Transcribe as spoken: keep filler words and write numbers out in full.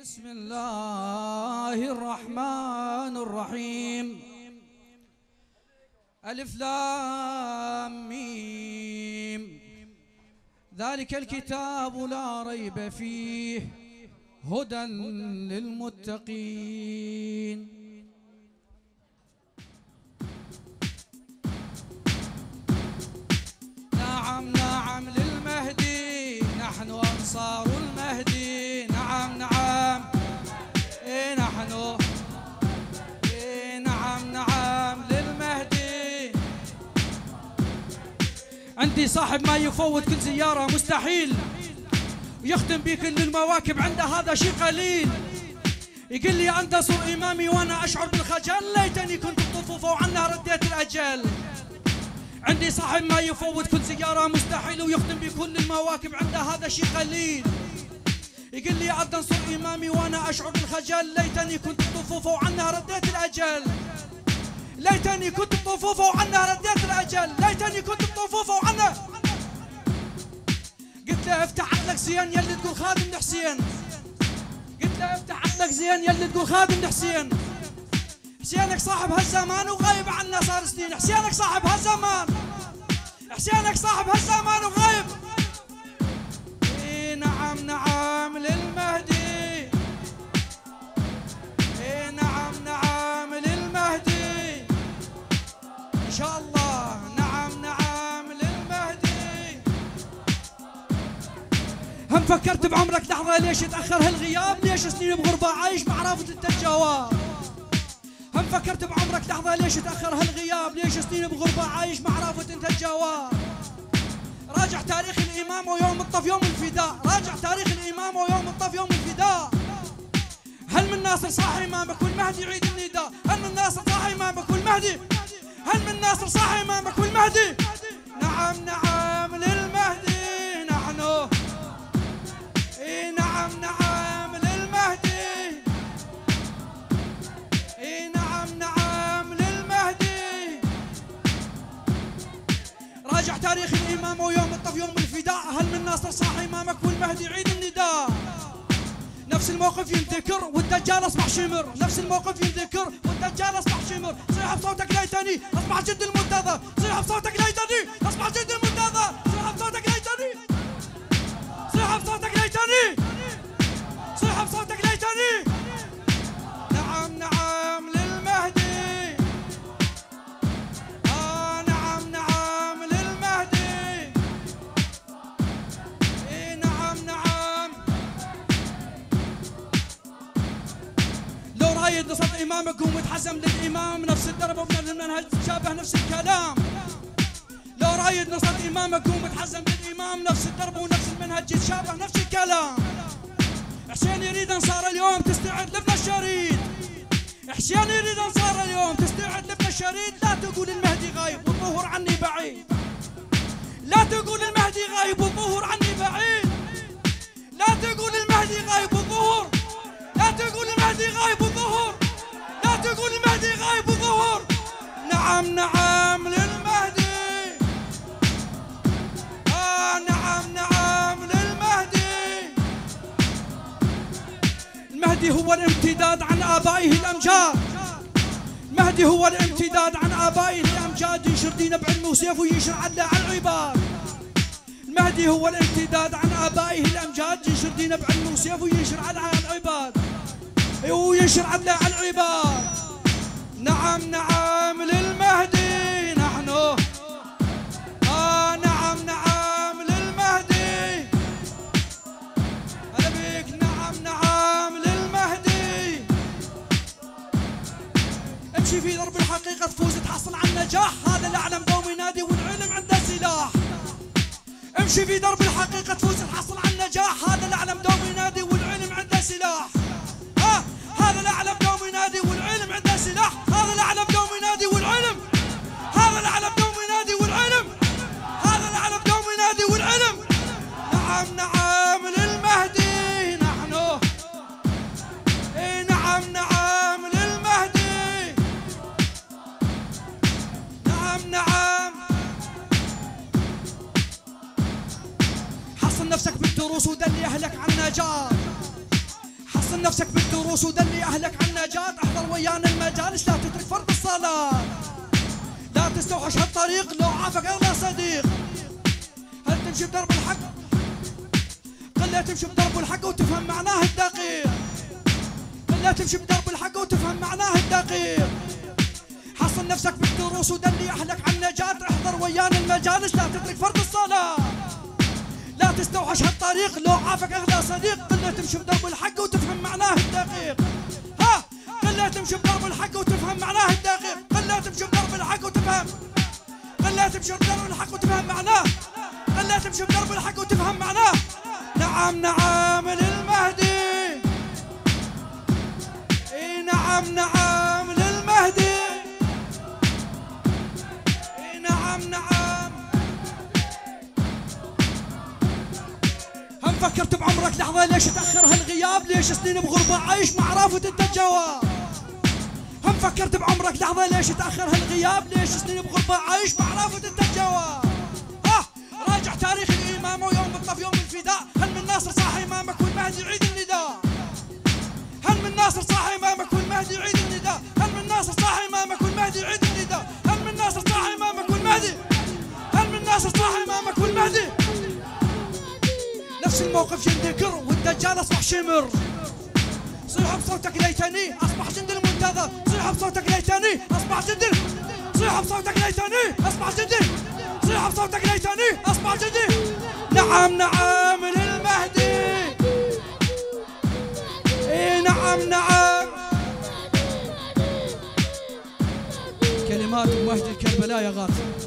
بسم الله الرحمن الرحيم. ألف لام ميم. ذلك الكتاب لا ريب فيه هدى للمتقين. نعم نعم للمهدي نحن أنصار المهدي. نعم نعم إيه نحن إيه نعم نعم للمهدي. عندي صاحب ما يفوت كل زيارة مستحيل، ويختم بي كل المواكب عنده هذا شيء قليل. يقول لي أنت صر إمامي وأنا أشعر بالخجل، ليتني كنت بطفوفه وعنه رديت الأجل. عندي صاحب ما يفوت كل زيارة مستحيل، ويختم بي كل المواكب عنده هذا شيء قليل. يقول لي أنت صر إمامي وأنا أشعر بالخجل، ليتني كنت بطفوفه وعنه رديت الأجل. ليتني كنت بطفوفه وعنه رديت الأجل. ليتني كنت بطفوفه وعنه. قلت له افتح عقلك زين يلي تقول خادم حسين. قلت له افتح عقلك زين يلي تقول خادم حسين. حسينك صاحب هالزمان وغايب عنا صار سنين. حسينك صاحب هالزمان. حسينك صاحب هالزمان وغايب. اي نعم نعم للمهدي. اي نعم نعم للمهدي ان شاء الله. نعم نعم للمهدي. هم فكرت بعمرك لحظة ليش تأخر هالغياب؟ ليش سنين بغربة عايش مع رافض انت الجواب؟ هم فكرت بعمرك لحظة ليش تأخر هالغياب؟ ليش سنين بغربة عايش مع رافض انت الجواب؟ راجع تاريخ الإمام ويوم الطف يوم الفداء. راجع تاريخ الإمام ويوم الطف يوم الفداء. هل من ناصر صاح إمامك والمهدي يعيد النداء؟ هل من ناصر صاح إمامك والمهدي؟ هل من ناصر صاح إمامك والمهدي؟ نعم نعم للمهدي نحن. اي نعم نعم للمهدي. اي نعم نعم للمهدي. راجع تاريخ الإمام ويوم الطف يوم الفداء. هل من ناصر صاح إمامك والمهدي يعيد النداء؟ نفس الموقف ينذكر والدجال اصبح شمر. نفس الموقف ينذكر والدجال اصبح شمر. صيح بصوتك ليتني اصبح جد المنتظر. صيح بصوتك ليتني اصبح جد المنتظر. صيح بصوتك ليتني. صيح بصوتك ليتني. صيح بصوتك ليتني. نعم نعم للمهدي. آه نعم نعم للمهدي. إيه نعم نعم. لو رايد نصب إمامك ومتحزم للإمام نفس الدرب وبنفس المنهج تشابه نفس الكلام. لو رايد نصب إمامك ومتحزم للإمام نفس الدرب ونفس المنهج يتشابه نفس الكلام. حسين يريد أنصار اليوم تستعد لابن الشريد. حسين يريد أنصار اليوم تستعد لابن الشريد. لا تقول المهدي غايب والظهور عني بعيد. لا تقول المهدي غايب والظهور عني بعيد. لا تقول المهدي غايب والظهور. لا تقول المهدي غايب والظهور. لا تقول المهدي غايب والظهور. نعم نعم للمهدي. آه نعم نعم للمهدي. المهدي هو الامتداد عن آبائه الأمجاد. المهدي هو الامتداد عن آبائه الأمجاد. ينشر دينه بعلم وسيف وينشر عدله على العباد. المهدي هو الامتداد عن آبائه الأمجاد. ينشر دينه بعلم وسيف وينشر عدله على العباد. وينشر عدله على العباد. نعم نعم للمهدي نحن. آه نعم نعم للمهدي. هلا بيك. نعم نعم للمهدي. امشي في درب الحقيقة تفوز تحصل على النجاح. هذا الأعلم دوم ينادي والعلم عنده سلاح. امشي في درب الحقيقة تفوز تحصل على النجاح. هذا الأعلم دوم ينادي والعلم عنده سلاح. ها هذا الأعلم دوم ينادي والعلم عنده سلاح. هذا الأعلم دوم ينادي والعلم. هذا الأعلم دوم ينادي والعلم. هذا الأعلم دوم ينادي والعلم. نعم نعم للمهدي نحن. اي نعم نعم للمهدي. نعم نعم. حصن نفسك بالدروس ودلي أهلك عن النجاة. حصن نفسك بالدروس ودلي اهلك عن النجاة، احضر ويانا المجالس لا تترك فرض الصلاة، لا تستوحش هالطريق لو عافك اغلى صديق. هل تمشي بدرب الحق؟ قل لا تمشي بدرب الحق وتفهم معناه الدقيق، قل لا تمشي بدرب الحق وتفهم معناه الدقيق. حصن نفسك بالدروس ودلي اهلك عن النجاة، احضر ويانا المجالس لا تترك فرض الصلاة، لا تستوحش هالطريق لو عافك اغلى صديق. قل لا تمشي بدرب الحق وتفهم معناه الدقيق. ها قل لا تمشي بدرب الحق وتفهم معناه الدقيق. قل لا تمشي بدرب الحق وتفهم، قل لا تمشي بدرب الحق وتفهم معناه، قل لا تمشي بدرب الحق وتفهم معناه. نعم نعم للمهدي، اي نعم نعم للمهدي، اي نعم نعم. هم فكرت بعمرك لحظة ليش تأخر هالغياب؟ ليش سنين بغربة عايش ما عرفت انت الجواب؟ هم فكرت بعمرك لحظة ليش تأخر هالغياب؟ ليش سنين بغربة عايش ما عرفت انت الجواب؟ ها راجع تاريخ الإمامة ويوم الطف يوم الفداء، هل من ناصر صاح إمامك والمهدي يعيد النداء؟ هل من ناصر صاح إمامك والمهدي يعيد النداء؟ هل من ناصر صاح إمامك والمهدي يعيد النداء؟ هل من ناصر صاح إمامك والمهدي؟ هل من ناصر صاح إمامك والمهدي؟ نفس الموقف جندكر والدجال اصبح شمر، صيح بصوتك ليتني اصبح جند المنتظر، صيح بصوتك ليتني اصبح جند، صيح بصوتك ليتني اصبح جند، صيح بصوتك ليتني اصبح جند. نعم نعم للمهدي، اي نعم نعم. كلمات المهدي الكربلاء يا غاث.